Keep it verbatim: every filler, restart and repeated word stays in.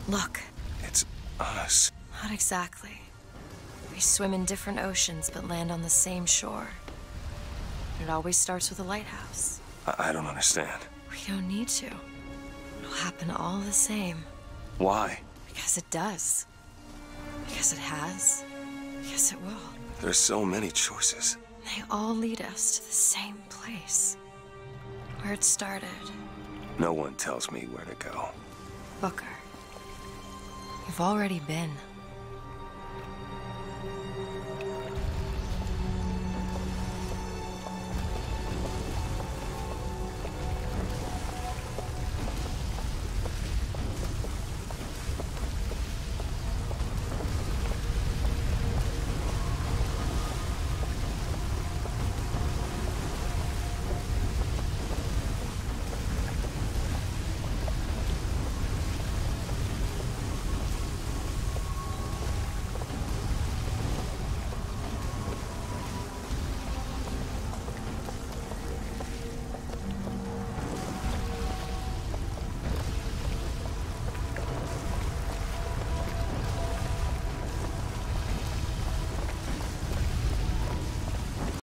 Look. It's us. Not exactly. We swim in different oceans but land on the same shore. It always starts with a lighthouse. I, I don't understand. We don't need to. It'll happen all the same. Why? Because it does. Because it has. Because it will. There's so many choices. They all lead us to the same place. Where it started. No one tells me where to go. Booker. You've already been.